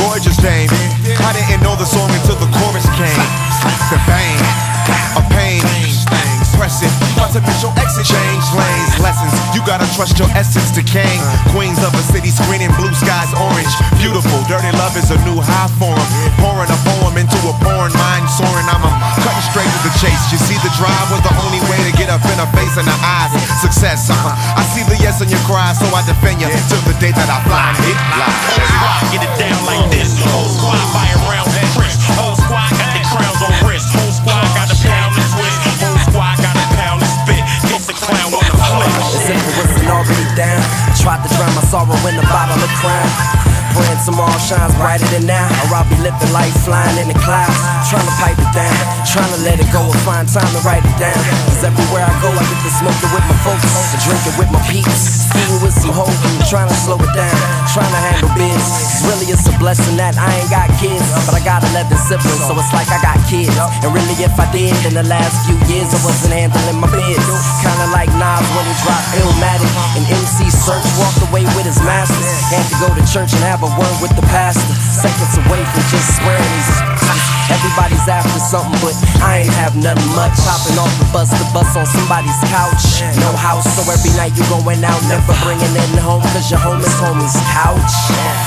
gorgeous dame. I didn't know the song until the chorus came. The bang, a pain, pressing, artificial exchange lanes, lessons. You gotta trust your essence to king. Queens of a city screening blue skies orange. Beautiful, dirty love is a new high form. Pouring a poem into a porn mind soaring. I'm cutting straight to the chase. You see, the drive was the only way to get up in her face and her eyes. Success, I see the yes in your cries, so I defend you till the day that I fly and hit live. Whole squad get it down like this. Whole squad fire round with Chris. Whole squad got their crowns on wrist. Whole squad got a pound and twist. Whole squad got a pound and spit. Get the clown on the flip. As if it wasn't already down. Tried to drown my sorrow in a bottle of Crown. Praying tomorrow shines brighter than now, or I'll be living life flying in the clouds. Trying to pipe it down, trying to let it go and find time to write it down. Cause everywhere I go I get to smoke it with my folks, to drink it with my peeps, eating with some hope and trying to slow it down, trying to handle biz. Cause really it's a blessing that I ain't got kids, but I got 11 siblings, so it's like I got kids. And really if I did, in the last few years I wasn't handling my biz. Kinda like Nas when he dropped Illmatic, and MC Search walked away with his masters. Had to go to church and have a word with the pastor. Seconds away from just swearing he's everybody's after something, but I ain't have nothing much. Hopping off the bus on somebody's couch. No house, so every night you going out, never bringing in home, cause your home is homie's couch.